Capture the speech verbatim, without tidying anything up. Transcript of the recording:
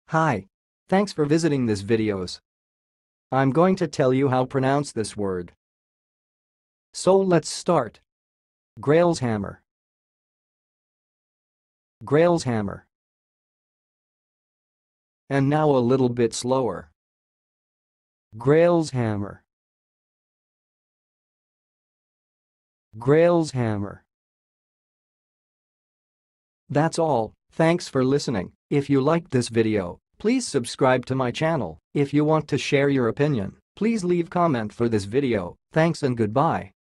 Hi. Thanks for visiting this videos. I'm going to tell you how to pronounce this word. So let's start. GREILS-hammer. GREILS-hammer. And now a little bit slower. GREILS-hammer. GREILS-hammer. That's all. Thanks for listening. If you liked this video, please subscribe to my channel. If you want to share your opinion, please leave comment for this video. Thanks and goodbye.